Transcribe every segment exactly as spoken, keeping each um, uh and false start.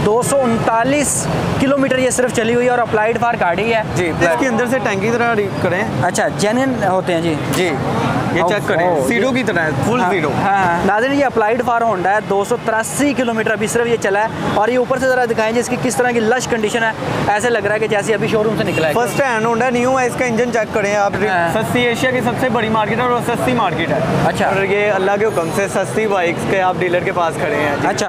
दो सौ उनतालीस किलोमीटर ये सिर्फ चली हुई है और अप्लाइड फार गाड़ी है जी। इसके अंदर से टैंकी तरह करें। अच्छा, जेन्युइन होते हैं जी जी, ये चेक करें, जीरो की तरह है, फुल जीरो। हाँ, नाज़रीन ये अप्लाइड फार होंडा है, दो सौ तिरासी किलोमीटर अभी सिर्फ ये चला है। और ये ऊपर से ज़रा दिखाएं जिसकी किस तरह की लश कंडीशन है, ऐसे लग रहा है कि जैसे अभी शोरूम से निकला है। फर्स्ट हैंड होंडा, न्यू है, इसका इंजन चेक करें आप। सस्ती एशिया की सबसे बड़ी मार्केट है और सस्ती मार्केट है। अच्छा, और ये अल्लाह के हुक्म से सस्ती बाइक्स के आप डीलर के पास खड़े हैं। अच्छा,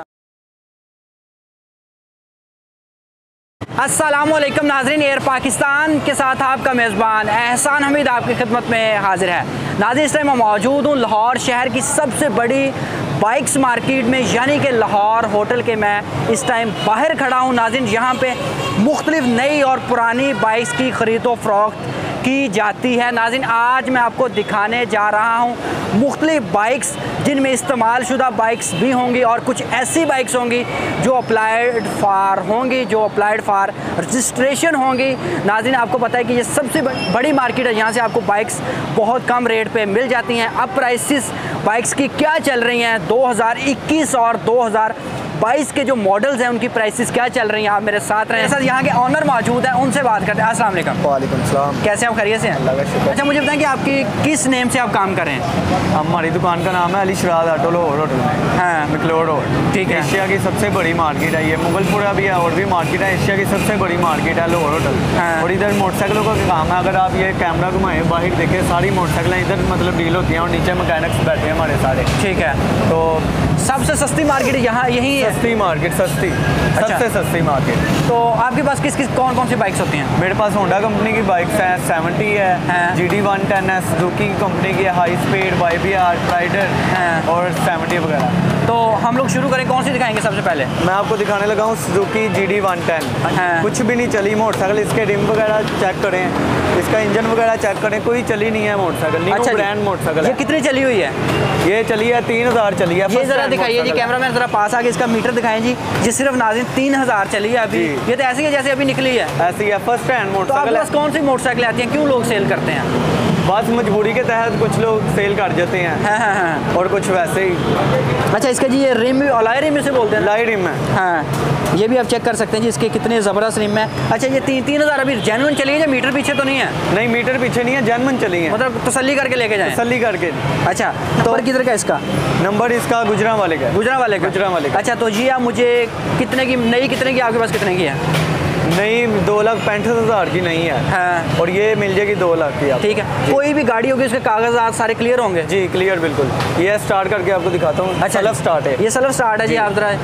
अस्सलामुअलैकुम नाज़रीन, एयर पाकिस्तान के साथ आपका मेज़बान एहसान हमीद आपकी खिदमत में हाजिर है। नाज़रीन, इस टाइम मैं मौजूद हूँ लाहौर शहर की सबसे बड़ी बाइक्स मार्केट में, यानी कि लाहौर होटल के मैं इस टाइम बाहर खड़ा हूँ। नाज़रीन, यहाँ पे मुख्तलिफ नई और पुरानी बाइक्स की ख़रीदो फ़रोख्त की जाती है। नाज़रीन, आज मैं आपको दिखाने जा रहा हूँ मुख्तलिफ बाइक्स जिनमें इस्तेमाल शुदा बाइक्स भी होंगी और कुछ ऐसी बाइक्स होंगी जो अप्लाइड फार होंगी, जो अप्लाइड फार रजिस्ट्रेशन होंगी। नाज़रीन, आपको पता है कि ये सबसे बड़ी मार्केट है, यहाँ से आपको बाइक्स बहुत कम रेट पे मिल जाती हैं। अब प्राइसेस बाइक्स की क्या चल रही हैं, दो हज़ार इक्कीस और दो हज़ार बाईस के जो मॉडल्स हैं उनकी प्राइसेस क्या चल रही हैं, आप मेरे साथ रहें। सर, यहाँ के ऑनर मौजूद हैं, उनसे बात करते हैं। अस्सलाम वालेकुम। वालेकुम सलाम। कैसे आप, खैरियत से हैं? अल्लाह का शुक्र। अच्छा, मुझे बताएं कि आपकी किस नेम से आप काम कर रहे हैं? हमारी दुकान का नाम है अली शराद ऑटो लाहौर होटल में। हाँ, मैक्लोड रोड। ठीक है। एशिया की सबसे बड़ी मार्केट है ये, मुगलपुरा भी है और भी मार्केट है। एशिया की सबसे बड़ी मार्केट है लाहौर होटल। हाँ। और इधर मोटरसाइकिलों का काम है। अगर आप ये कैमरा घुमाएं बाहर देखें, सारी मोटरसाइकिलें इधर मतलब डील होती हैं और नीचे मैकेनिक्स बैठे हैं हमारे सारे। ठीक है। तो सबसे सस्ती मार्केट यहाँ यही है? सस्ती मार्केट, सस्ती, अच्छा। सबसे सस्ती मार्केट। तो आपके पास किस किस कौन कौन सी बाइक्स होती हैं? मेरे पास होंडा कंपनी की बाइक्स हैं, सेवेंटी है, हाँ। जी डी वन टेन है, सुजुकी कंपनी की high speed, Y B R, rider और सेवेंटी वगैरह। तो हम लोग शुरू करें, कौन सी दिखाएंगे सबसे पहले? मैं आपको दिखाने लगा हूँ Suzuki G D one ten. हाँ। कुछ भी नहीं चली मोटरसाइकिल, इसके रिम वगैरह चेक करें, इसका इंजन वगैरह चेक करें, कोई चली नहीं है मोटरसाइकिल। न्यू अच्छा, ब्रांड मोटरसाइकिल। ये कितनी चली हुई है? ये चली है तीन हज़ार चली है। ये ज़रा दिखाइए जी, कैमरा मैन ज़रा पास आके इसका मीटर दिखाएं जी। ये सिर्फ नाज़रीन तीन हज़ार चली है अभी। ये तो ऐसी है जैसे अभी निकली है। ऐसी है, फर्स्ट हैंड तो मोटरसाइकिल। आपके पास कौन सी मोटरसाइकिल आती हैं, क्यों लोग सेल करते हैं? बस मजबूरी के तहत कुछ लोग सेल कर जाते हैं। हाँ हाँ हाँ। और कुछ वैसे ही। अच्छा, इसका जी ये रिम भी अलाय रिम से बोलते हैं? लाई रिम है। हाँ, ये भी आप चेक कर सकते हैं जी, इसके कितने ज़बरदस्त रिम है। अच्छा, ये तीन तीन हज़ार अभी जेन्युइन चली है या मीटर पीछे तो नहीं है? नहीं, मीटर पीछे नहीं है, जेन्युइन चली है, मतलब तसल्ली करके लेके जाएं। तसल्ली करके। अच्छा, नंबर किधर का इसका? नंबर इसका गुजरा वाले का। गुजरा वाले का? गुजरा वाले का। अच्छा, तो जी आप मुझे कितने की नई, कितने की आपके पास, कितने की है? नहीं, दो लाख पैंतीस हज़ार की नहीं है। हाँ। और ये मिल जाएगी दो लाख की। ठीक है। कोई भी गाड़ी होगी उसके कागजात सारे क्लियर होंगे? जी, क्लियर बिल्कुल। ये स्टार्ट करके आपको दिखाता हूँ। अच्छा, सेल्फ स्टार्ट है ये सेल्फ स्टार्ट है जी। आप ज़रा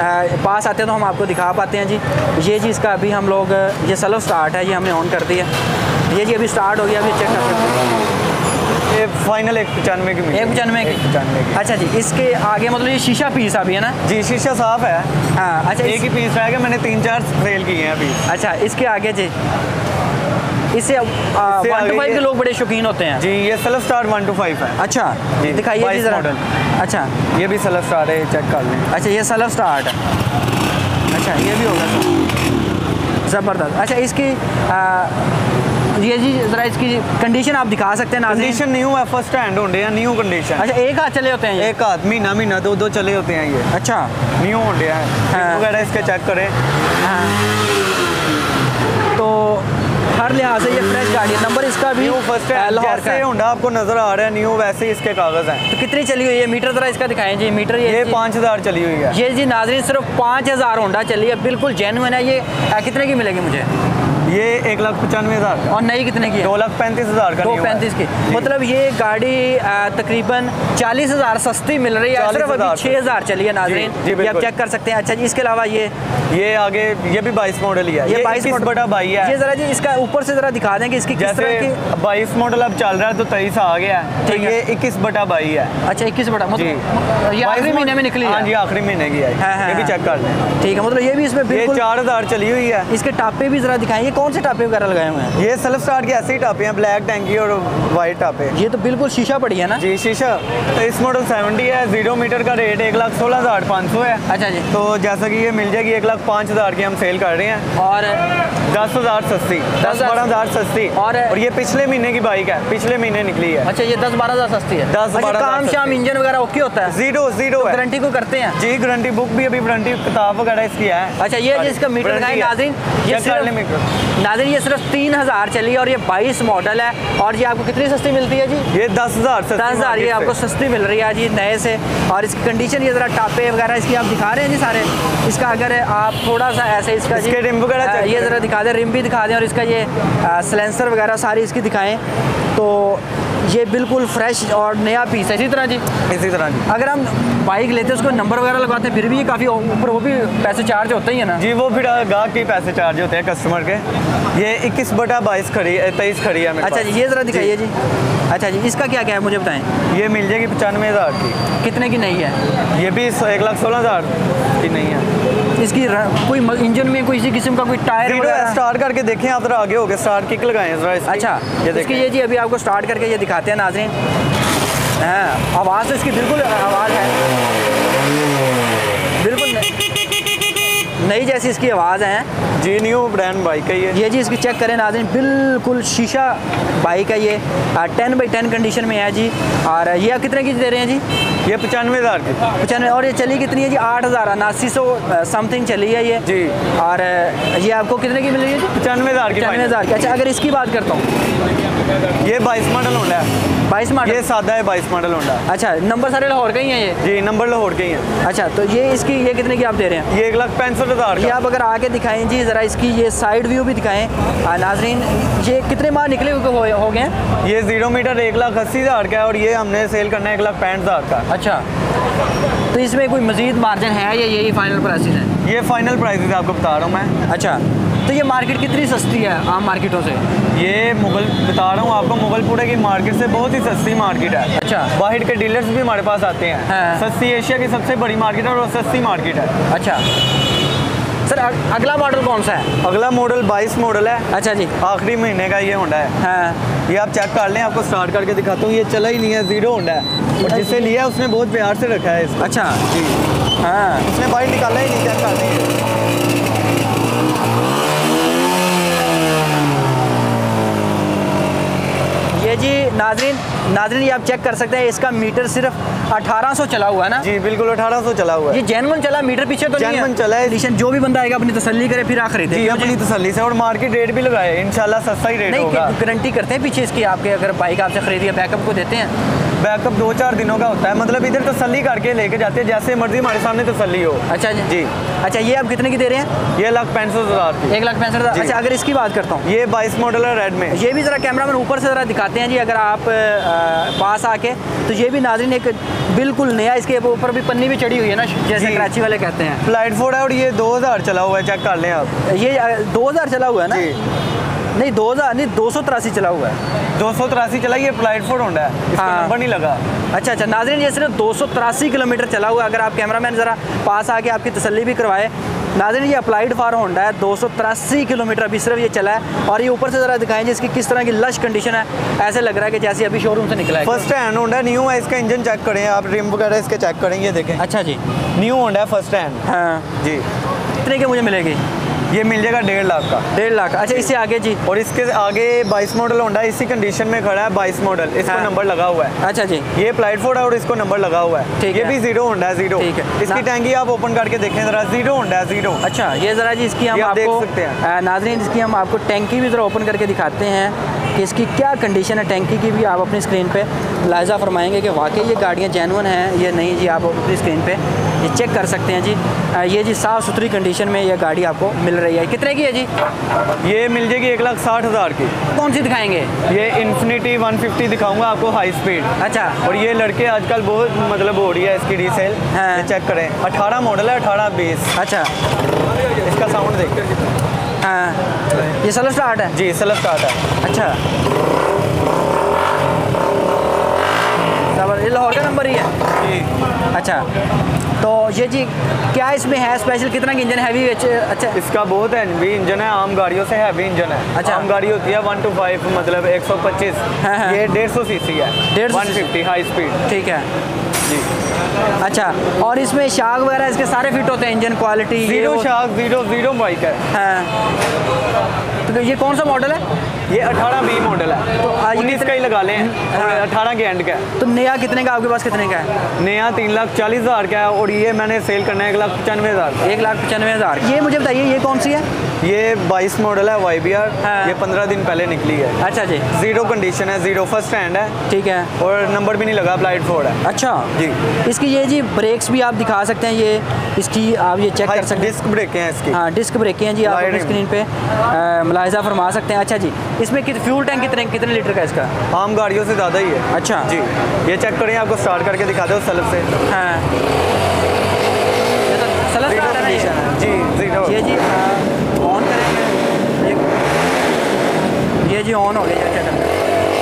पास आते हैं तो हम आपको दिखा पाते हैं जी। ये जी इसका अभी हम लोग, ये सेल्फ स्टार्ट है, ये हमने ऑन कर दिया। ये जी अभी स्टार्ट हो गया, अभी चेक कर सकते हैं। ये फाइनल एक पचानवे की मिली। एक पचानवे की? पचानवे की। अच्छा जी, इसके आगे मतलब ये शीशा पीस अभी है ना? जी, शीशा साफ है। हाँ। अच्छा, एक ही पीस रह गया, मैंने तीन चार सेल किए हैं अभी। अच्छा, इसके आगे जी, इससे वन टू फाइव के लोग बड़े शौकीन होते हैं जी। ये self start one two five है। अच्छा जी, दिखाइए जी ज़रा। मॉडल। अच्छा, ये भी सेल्फ स्टार्ट है, चेक कर लें। अच्छा, ये सेल्फ स्टार्ट है। अच्छा, ये भी होगा सर, ज़बरदस्त। अच्छा, इसकी आ, ये जी ज़रा इसकी कंडीशन आप दिखा सकते हैं नाज़रीन? कंडीशन न्यू है, फर्स्ट हैंड होंडे हैं, न्यू कंडीशन। अच्छा, एक हाथ चले होते हैं ये? एक हाथ, महीना महीना दो दो चले होते हैं ये। अच्छा, न्यू होंडे हैं। हाँ। वगैरह इसके चेक करें। हाँ। तो हर लिहाज से ये फ्रेश गाड़ी है। नंबर इसका भी न्यू फर्स्ट हैंड, लाहौर का जैसे होंडा आपको नजर आ रहा है न्यू, वैसे ही इसके कागज हैं। तो कितनी चली हुई है? मीटर ज़रा इसका दिखाएं जी। मीटर ये ये पाँच हज़ार चली हुई है। ये जी नाज़रीन सिर्फ पाँच हज़ार होंडा चली है, बिल्कुल जेन्युइन है। ये आ, कितने की मिलेगी मुझे? ये एक लाख पचानवे हज़ार। और नई कितने की है? दो लाख पैंतीस हज़ार का। दो पैंतीस की। मतलब ये गाड़ी आ, तकरीबन चालीस हज़ार सस्ती मिल रही है, सिर्फ अभी छः हज़ार चली है नाज़रीन। ये आप चेक कर सकते हैं। अच्छा जी, इसके अलावा ये ये आगे ये भी बाईस मॉडल ही है। ये बाईस बटा बाई है। ये ज़रा जी इसका ऊपर से ज़रा दिखा दें कि इसकी किस तरह की। बाईस मॉडल अब चल रहा है तो तेईस आ गया है, तो ये इक्कीस बटा बाई है। अच्छा, इक्कीस बटा, मतलब ये आखिरी महीने में निकली है? हाँ जी, आखिरी महीने की है। ये भी चेक कर लें। ठीक है, मतलब ये भी इसमें ये चार हज़ार चली हुई है। इसके टापे भी ज़रा दिखाएं, ये कौन से टापे वगैरह लगाए हुए हैं? ये सेल्फ स्टार्ट के ऐसे ही टापे हैं, ब्लैक टैंकी और वाइट टापे। ये तो बिल्कुल शीशा पड़ी है ना जी शीशा। तो इस मॉडल सेवेंटी है, जीरो मीटर का रेट एक लाख सोलह हज़ार पाँच सौ है। अच्छा जी। तो जैसा कि ये मिल जाएगी एक लाख पाँच हज़ार की हम सेल कर रहे हैं, और दस हज़ार सस्ती, दस बारह हज़ार सस्ती। और, और ये पिछले महीने की बाइक है, पिछले महीने निकली है। अच्छा ये दस बारह हज़ार सस्ती है। दस बारह काम शाम इंजन वगैरह ओके होता है? जीरो जीरो है। गारंटी को करते हैं जी, गारंटी बुक भी अभी वारंटी किताब वगैरह इसकी है। अच्छा ये जिसका मीटर लगाए नाज़रीन, ये सिर्फ नाज़रीन ये सिर्फ तीन हज़ार चली है और ये बाईस मॉडल है। और ये आपको कितनी सस्ती मिलती है जी? ये दस हज़ार दस हज़ार ये आपको सस्ती मिल रही है जी नए से। और इसकी कंडीशन ये ज़रा टापे वगैरह इसकी आप दिखा रहे हैं जी सारे। इसका अगर आप थोड़ा सा ऐसे इसका जी रिम वगैरह ये ज़रा दिखा दें, रिम भी दिखा दें और इसका ये सिलेंसर वगैरह सारी इसकी दिखाएँ तो ये बिल्कुल फ्रेश और नया पीस है। इसी तरह जी इसी तरह जी अगर हम बाइक लेते हैं उसको नंबर वगैरह लगवाते हैं फिर भी ये काफ़ी ऊपर वो भी पैसे चार्ज होते ही है ना? जी वो फिर गाहक के पैसे चार्ज होते हैं कस्टमर के। ये इक्कीस बटा बाईस खड़ी तेईस खड़ी है मेरे अच्छा पास। जी ये ज़रा दिखाइए जी। अच्छा जी इसका क्या क्या है मुझे बताएं। ये मिल जाएगी पचानवे हज़ार की। कितने की नहीं है? ये भी एक लाख सोलह हज़ार की नहीं है। इसकी कोई इंजन में कोई इसी किस्म का कोई टायर वगैरह स्टार्ट करके देखें आप, जरा आगे हो गए, स्टार्ट किक लगाएं जरा इसकी। अच्छा ये इसकी ये जी अभी आपको स्टार्ट करके ये दिखाते हैं नाज़रीन। हाँ आवाज़ तो इसकी बिल्कुल आवाज़ है, बिल्कुल नई जैसी इसकी आवाज़ है जी। न्यू ब्रांड बाइक है ये। ये जी इसकी चेक करें नाज़रीन, बिल्कुल शीशा बाइक है ये, टेन बाई टेन कंडीशन में है जी। और ये आप कितने की दे रहे हैं जी? ये पचानवे हज़ार की। पचानवे। और ये चली कितनी है जी? आठ हज़ार उनासी सौ समथिंग चली है ये जी। और ये आपको कितने की मिल रही है जी? पचानवे हज़ार की। पचानवे हज़ार की। अच्छा अगर इसकी बात करता हूँ, ये बाईस मॉडल होंडा है। बाईस मॉडल? ये सादा है, बाईस मॉडल होंडा। अच्छा नंबर सारे लाहौर के ही हैं ये? जी नंबर लाहौर के ही हैं। अच्छा तो ये इसकी ये कितने की आप दे रहे हैं? ये एक लाख पैंसठ हज़ार। ये आप अगर आके दिखाएं जी ज़रा, इसकी ये साइड व्यू भी दिखाएं नाज़रीन। ये कितने माह निकले हो, हो गए हैं? ये जीरो मीटर एक लाख अस्सी हज़ार का है और ये हमने सेल करना है एक लाख पैंठ हज़ार का। अच्छा तो इसमें कोई मज़ीद मार्जिन है या यही फाइनल प्राइसेस है? ये फाइनल प्राइसेस आपको बता रहा हूँ मैं। अच्छा तो ये मार्केट कितनी सस्ती है आम मार्केटों से? ये मुगल बता रहा हूँ आपको, मुगलपुरे की मार्केट से बहुत ही सस्ती मार्केट है। अच्छा बाहर के डीलर्स भी हमारे पास आते हैं। हाँ। सस्ती एशिया की सबसे बड़ी मार्केट है और सस्ती मार्केट है। अच्छा सर अगला मॉडल कौन सा है? अगला मॉडल बाईस मॉडल है। अच्छा जी आखिरी महीने का ये होंडा है। हाँ ये आप चेक कर लें, आपको स्टार्ट करके दिखाता हूँ। ये चला ही नहीं है, जीरो होंडा है और जिससे लिया उसने बहुत प्यार से रखा है इसको। अच्छा जी हाँ उसने बाइक निकाला ही नहीं, चेक कर लें। ये जी नाज़रीन नाज़रीन ये आप चेक कर सकते हैं, इसका मीटर सिर्फ अठारह सौ चला हुआ है ना? जी बिल्कुल अठारह सौ चला हुआ है। ये जेन्युइन चला, मीटर पीछे तो नहीं है? जेन्युइन चला है। एडिशन जो भी बंदा आएगा अपनी तसल्ली करे फिर आखिरी जी अपनी तसल्ली से, और मार्केट रेट भी लगाए इंशाल्लाह सस्ता ही रेट नहीं होगा। गारंटी करते हैं पीछे इसकी आपके, अगर बाइक आपसे खरीदी है बैकअप को देते हैं? बैकअप दो चार दिनों का होता है, मतलब इधर तसल्ली करके लेके जाते हैं, जैसे मर्जी हमारे सामने तसल्ली हो। अच्छा जी जी अच्छा ये आप कितने की दे रहे हैं? ये लाख पैंसठ हज़ार की। एक लाख पैंसठ हज़ार। अच्छा अगर इसकी बात करता हूँ, ये बाईस मॉडल है रेड में। ये भी ज़रा कैमरा मैन ऊपर से ज़रा दिखाते हैं जी अगर आप आ, पास आके, तो ये भी नाज़रीन एक बिल्कुल नया, इसके ऊपर भी पन्नी भी चढ़ी हुई है ना जैसे कराची वाले कहते हैं। फ्लाइट फोर्ड है और ये दो हज़ार चला हुआ है, चेक कर लें आप। ये दो हज़ार चला हुआ है ना? नहीं दो हज़ार नहीं, दो सौ तिरासी चला हुआ है। दो सौ तिरासी चला, ये फ्लाइट फोर्ड होंडा है, इसका हाँ। नंबर नहीं लगा। अच्छा अच्छा नाज़रीन ये सिर्फ दो सौ तिरासी किलोमीटर चला हुआ है। अगर आप कैमरामैन ज़रा पास आके आपकी तसल्ली भी करवाए। नाज़रीन ये अप्लाइड फार होंडा है, दो सौ तिरासी किलोमीटर अभी सिर्फ ये चला है। और ये ऊपर से ज़रा दिखाएंगे इसकी किस तरह की लश कंडीशन है, ऐसे लग रहा है कि जैसे अभी शोरूम से निकला है। फर्स्ट हैंड होंडा न्यू है, इसका इंजन चेक करें आप, रिम वगैरह इसके चेक करेंगे, देखें। अच्छा जी न्यू होंडा है फर्स्ट हैंड। हाँ जी कितने की मुझे मिलेगी? ये मिल जाएगा डेढ़ लाख का। डेढ़ लाख। अच्छा इससे आगे जी? और इसके आगे बाईस मॉडल होंडा इसी कंडीशन में खड़ा है, बाईस मॉडल, इसको हाँ। नंबर लगा हुआ है। अच्छा जी ये फ्लाइट फोर्ड है और इसको नंबर लगा हुआ है। ठीक ये है। भी जीरो होंडा है, जीरो। ठीक है। इसकी टैंकी आप ओपन करके देखें जरा, जीरो होंडा है, जीरो। अच्छा ये ज़रा जी इसकी हम आप देख आपको सकते हैं। नाज़रीन इसकी हम आपको टैंकी भी ज़रा ओपन करके दिखाते हैं कि इसकी क्या कंडीशन है। टैंकी की भी आप अपनी स्क्रीन पे लाइजा फरमाएंगे कि वाकई ये गाड़ियाँ जेन्युइन हैं या नहीं जी। आप अपनी स्क्रीन पे ये चेक कर सकते हैं जी। ये जी साफ़ सुथरी कंडीशन में ये गाड़ी आपको मिल रही है। कितने की है जी? ये मिल जाएगी एक लाख साठ हज़ार की। कौन सी दिखाएंगे? ये इन्फिनिटी वन फिफ्टी दिखाऊंगा आपको, हाई स्पीड। अच्छा और ये लड़के आजकल बहुत मतलब हो रही है इसकी रीसेल। हाँ। ये चेक करें, अठारह मॉडल है, अठारह बीस। अच्छा इसका साउंड देखिए। हाँ ये सेल्फ स्टार्ट है? जी सेल्फ स्टार्ट है। अच्छा ज़बरदस्त, ये लाहौर का नंबर ही है जी। अच्छा, तो ये जी क्या इसमें है स्पेशल, कितना का इंजन हैवी? अच्छा, इसका बहुत हैवी इंजन है, आम गाड़ियों से हैवी इंजन है। अच्छा। आम गाड़ी होती है वन टू फाइव मतलब एक सौ पच्चीस, हाँ, हाँ। ये डेढ़ सौ सी सी है, डेढ़ सौ वन फिफ्टी हाई स्पीड। ठीक है जी। अच्छा, और इसमें शाक वगैरह इसके सारे फिट होते हैं, engine quality? Zero shock, zero zero bike है। हाँ, तो ये कौन सा मॉडल है? ये अठारह बी मॉडल है, तो आज उन्नीस का ही लगा लें, हाँ। अठारह के एंड का है। तो नया कितने का आपके पास, कितने का है? नया तीन लाख चालीस हज़ार का है, और ये मैंने सेल करना है एक लाख पचानवे हज़ार। एक लाख पचानवे हज़ार। ये मुझे बताइए ये कौन सी है? ये बाईस मॉडल है वाई बी आर, हाँ। ये पंद्रह दिन पहले निकली है। अच्छा जी, जीरो कंडीशन है, जीरो फर्स्ट हैंड है, ठीक है, और नंबर भी नहीं लगा, अप्लाइड फोर्ड है। अच्छा जी। इसकी ये जी ब्रेक्स भी आप दिखा सकते हैं, ये इसकी आप ये चेक कर सकते हैं, डिस्क ब्रेक हैं इसकी। हाँ डिस्क ब्रेकें हैं जी, आप अपनी स्क्रीन पे मुलाहिजा फरमा सकते हैं। अच्छा जी, इसमें कित फ्यूल टैंक कितने कितने लीटर का इसका? आम गाड़ियों से ज़्यादा ही है। अच्छा जी, ये चेक करें, आपको स्टार्ट करके दिखा दो सेल्फ से। हाँ, ये तो सलस जीरो स्टार्ट है ना ये? कंडीशन है जी, जीरो। ये जी ऑन करेंगे, ये जी ऑन हो गया, ये चेक करें,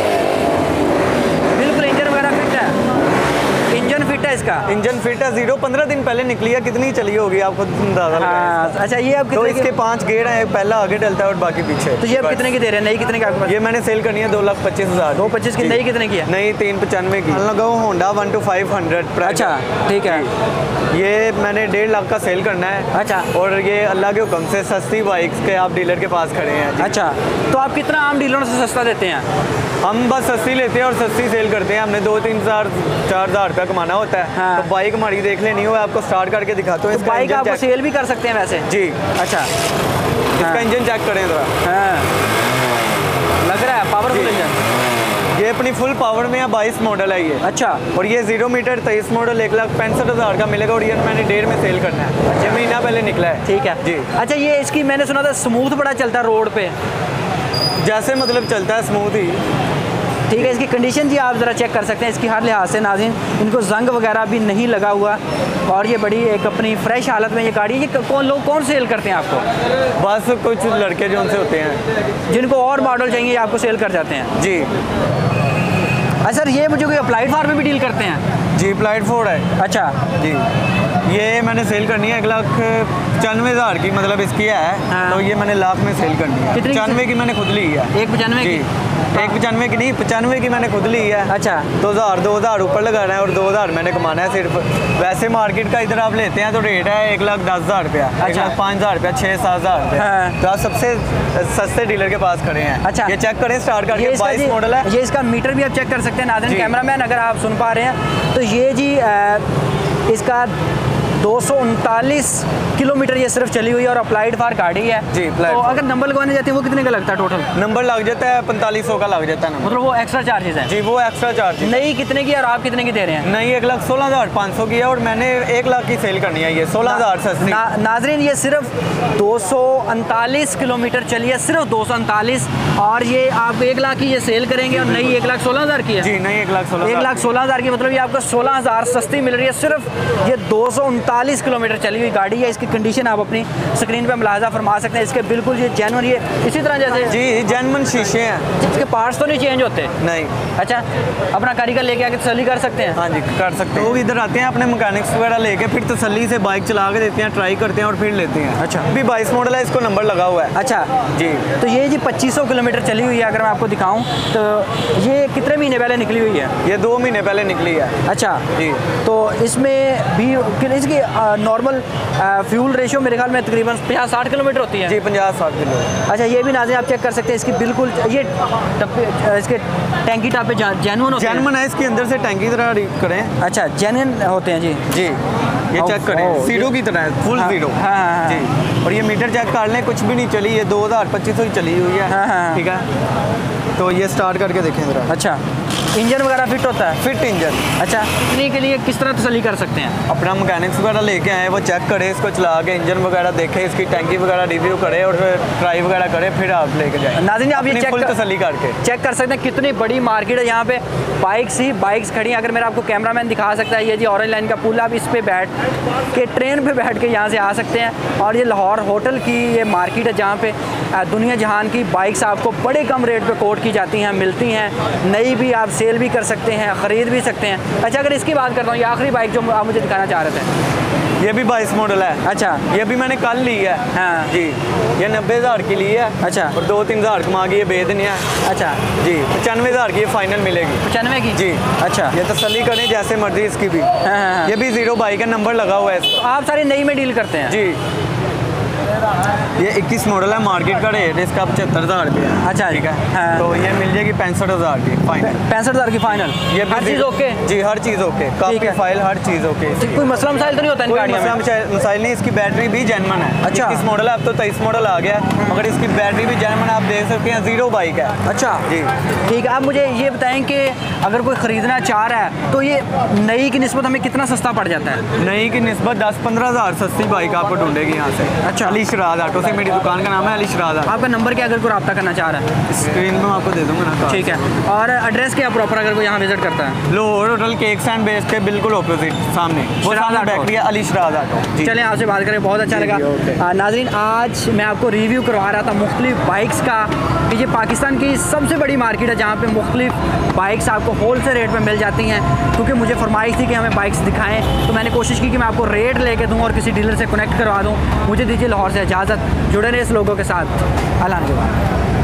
बिल्कुल इंजन वगैरह फिट है, इंजन फिट है इसका? इंजन फिट है, जीरो पंद्रह दिन पहले निकली है, कितनी चली होगी आपको अंदाजा लगाएं। हाँ, अच्छा ये अब तो कितने इसके की, पांच गेयर हैं, एक पहला आगे डलता है और बाकी पीछे। तो ये अब कितने की दे रहे हैं? नई कितने की आपके पास? ये मैंने सेल करनी है दो लाख पच्चीस हज़ार। दो पच्चीस की। नई कितने की है? नई तीन पचानवे की लगाओ, Honda one two five hundred. अच्छा ठीक है, ये मैंने डेढ़ लाख का सेल करना है। अच्छा, और ये अल्लाह के हुक्म से सस्ती बाइक्स के आप डीलर के पास खड़े हैं जी। अच्छा, तो आप कितना आम डीलरों से सस्ता देते हैं? हम बस सस्ती लेते हैं और सस्ती सेल करते हैं। हमने दो तीन हज़ार चार हज़ार रुपया कमाना होता है। हाँ। तो बाइक हमारी देख लेनी हो, आपको स्टार्ट करके दिखाता हूँ। तो बाइक आप सेल भी कर सकते हैं वैसे? जी। अच्छा, इसका हाँ। इंजन चेक करें ज़रा। हाँ, लग रहा है पावरफुल इंजन। ये अपनी फुल पावर में है, बाईस मॉडल है ये। अच्छा, और ये जीरो मीटर तेईस मॉडल एक लाख पैंसठ हज़ार का मिलेगा, और ये मैंने डेढ़ में सेल करना है। छः महीना पहले निकला है। ठीक है जी। अच्छा, ये इसकी मैंने सुना था स्मूथ बड़ा चलता है रोड पे, जैसे मतलब चलता है स्मूथ ही। ठीक है। इसकी कंडीशन जी आप ज़रा चेक कर सकते हैं, इसकी हर लिहाज से नाज़रीन, इनको जंग वगैरह भी नहीं लगा हुआ, और ये बड़ी एक अपनी फ्रेश हालत में ये गाड़ी। ये कौन लोग कौन सेल करते हैं आपको? बस कुछ लड़के जो उनसे होते हैं, जिनको और मॉडल चाहिए आपको सेल कर जाते हैं? जी। अच्छा सर, ये मुझे कोई अप्लाइड फार्म में भी डील करते हैं? जी, अप्लाइड फोर्ड है। अच्छा जी, ये मैंने सेल करनी है एक लाख पचानवे हज़ार की, मतलब इसकी है। हाँ। तो ये मैंने लाख में सेल करनी है। कितनी? पचानवे की मैंने खुद ली है। एक पचानवे की? एक पचानवे की नहीं, पचानवे की मैंने खुद ली है। अच्छा, दो हज़ार दो हज़ार ऊपर लगाना है, और दो हज़ार मैंने कमाना है सिर्फ। वैसे मार्केट का इधर आप लेते हैं तो रेट है एक लाख दस हज़ार रुपया, एक लाख पाँच हज़ार रुपया, छः सात हज़ार रुपया। हाँ। तो आप सबसे सस्ते डीलर के पास खड़े हैं। अच्छा, ये चेक करें स्टार्ट ये करके, इसका बाईस जी- मॉडल है। ये इसका मीटर भी आप चेक कर सकते हैं नाज़रीन, जी। कैमरामैन अगर आप सुन पा रहे हैं तो ये जी आ, इसका दो सौ उनतालीस किलोमीटर ये सिर्फ चली हुई है, और अप्लाइड फार गाड़ी है जी, applied तो for। अगर नंबर लगवाने जाते हैं वो कितने का लगता है टोटल? नंबर लग जाता है पैंतालीस सौ का लग जाता है नंबर। मतलब वो एक्स्ट्रा चार्जेस हैं? जी, वो एक्स्ट्रा चार्ज। नई कितने की और आप कितने की दे रहे हैं? नहीं, एक लाख सोलह हज़ार पाँच सौ की है, और मैंने एक लाख की सेल करनी है। ये सोलह हज़ार सस्ती। ना, नाजरीन ये सिर्फ दो सौ उनतालीस किलोमीटर चली है, सिर्फ दो सौ उनतालीस, और ये आप एक लाख की ये सेल करेंगे, और नई एक लाख सोलह हज़ार की है? जी नहीं, एक लाख सोलह एक लाख सोलह हज़ार की, मतलब ये आपको सोलह हज़ार सस्ती मिल रही है। सिर्फ ये दो सौ उनतालीस किलोमीटर चली हुई गाड़ी है। इसकी कंडीशन आप अपनी स्क्रीन पे मुलाहाजा फरमा सकते हैं। इसके बिल्कुल ये जेन्युइन, ये इसी तरह जैसे जी जेन्युइन शीशे हैं, इसके पार्ट्स तो नहीं चेंज होते? नहीं। अच्छा, अपना कारीगर लेके आके तसल्ली कर सकते हैं? हाँ जी, कर सकते हैं। लोग इधर आते हैं अपने मैकेनिक्स वगैरह लेके, फिर तसल्ली से बाइक चला के देते हैं, ट्राई करते हैं और फिर लेते हैं। अच्छा। अभी बाईस मॉडल है, इसको नंबर लगा हुआ है। अच्छा जी। तो ये जी पच्चीस सौ किलोमीटर चली हुई है। अगर मैं आपको दिखाऊं तो ये कितने महीने पहले निकली हुई है? ये दो महीने पहले निकली है। अच्छा जी। तो इसमें भी इसकी नॉर्मल फ्यूल रेशियो मेरे ख्याल में तकरीबन पचास साठ किलोमीटर होती है? जी, पचास साठ किलो। अच्छा, ये भी नाज़रीन आप चेक कर सकते हैं, इसकी बिल्कुल ये टप्पे, इसके टैंकी टापे जेन्युइन होते हैं? जेन्युइन है, इसके अंदर से टैंकी तरह रीड करें। अच्छा, जेन्युइन होते हैं जी। जी, ये ओ, चेक करें, ओ, जीरो की तरह है, फुल हाँ, जीरो। हाँ, हाँ, जी। और ये मीटर चेक कर लें, कुछ भी नहीं चली, ये दो हज़ार पच्चीस सौ ही चली हुई है। हाँ, हाँ। ठीक है, तो ये स्टार्ट करके देखें ज़रा। अच्छा, इंजन वगैरह फिट होता है? Fit engine. अच्छा, इतनी के लिए किस तरह तसल्ली कर सकते हैं? अपना मैकेनिक्स वगैरह लेके आए, वो चेक करे, इसको चला के इंजन वगैरह देखे, इसकी टैंकी वगैरह रिव्यू करे, और फिर ट्राई वगैरह करे, फिर आप लेके जाए। नाज़रीन आप ये चेक फुल कर, तसल्ली करके चेक कर सकते हैं कितनी बड़ी मार्केट है यहाँ पे। बाइक्स ही बाइक्स खड़ी हैं। अगर मेरा आपको कैमरामैन दिखा सकता है, ये जी ऑरेंज लाइन का पुल, आप इस पे बैठ के ट्रेन पे बैठ के यहाँ से आ सकते हैं। और ये लाहौर होटल की ये मार्केट है जहाँ पे दुनिया जहान की बाइक्स आपको बड़े कम रेट पे कोट की जाती हैं, मिलती हैं, नई भी आप सेल भी कर सकते हैं, ख़रीद भी सकते हैं। अच्छा, अगर इसकी बात करता हूँ, ये आखिरी बाइक जो आप मुझे दिखाना चाह रहे थे, ये भी बाईस मॉडल है। अच्छा, ये भी मैंने कल ली है। हाँ जी, ये नब्बे हज़ार की ली है। अच्छा, और दो तीन हज़ार कमा के ये बेच देनी है। अच्छा जी, पचानवे हज़ार की ये फाइनल मिलेगी। पचानवे की जी। अच्छा, ये तसल्ली करें जैसे मर्जी इसकी भी। हाँ, हाँ, हाँ। ये भी जीरो बाइक है, नंबर लगा हुआ है इसका। आप सारी नई में डील करते हैं? जी, ये इक्कीस मॉडल है, मार्केट का रेट इसका पचहत्तर हज़ार रुपये है। अच्छा, ठीक है। हाँ। तो ये मिल जाएगी पैंसठ हज़ार की फाइनल। पैंसठ हज़ार की फाइनल? ये हर चीज़ ओके? जी, हर चीज़ ओके, काफी फाइल हर चीज़ ओके। कोई मसला मसाइल तो नहीं होता इन कोई गाड़ियों में? मसला मसाइल नहीं, इसकी बैटरी भी जेन्युइन है। अच्छा। इक्कीस मॉडल है, अब तो तेईस मॉडल आ गया है, मगर इसकी बैटरी भी जेन्युइन है, आप देख सकते हैं, जीरो बाइक है। अच्छा जी, ठीक है। आप मुझे ये बताएं कि अगर कोई ख़रीदना चाह रहा है तो ये नई की निस्बत हमें कितना सस्ता पड़ जाता है? नई की निस्बत दस पंद्रह हज़ार सस्ती बाइक आपको ढूंढेगी यहाँ से। अच्छा। अली शराज ऑटो से, मेरी दुकान का नाम है अली शराज ऑटो। आपका नंबर क्या, अगर कोई रब्ता करना चाह रहा है? स्क्रीन में आपको दे दूंगा ना। ठीक है। और एड्रेस क्या प्रॉपर, अगर कोई यहाँ विजिट करता है? Lahore hotel cake stand base के बिल्कुल ऑपोजिट सामने वो शराज सामने ऑटो। बैकरी है, अली शराज ऑटो। चलें, आपसे बात करें, बहुत अच्छा जी, लगा। जी, ओके। आ, नाज़रीन, आज मैं आपको रिव्यू करवा रहा था मुख्तलिफ बाइक्स का कि ये पाकिस्तान की सबसे बड़ी मार्केट है जहाँ पे मुख्तलिफ बाइक्स आपको होल सेल रेट में मिल जाती हैं। क्योंकि मुझे फरमाइश थी कि हमें बाइक्स दिखाएं, तो मैंने कोशिश की कि मैं आपको रेट लेके दूँ और किसी डीलर से कनेक्ट करवा दूँ। मुझे दीजिए लाहौर से इजाज़त। जुड़े रहे इस लोगों के साथ। अल्लाह के बाद।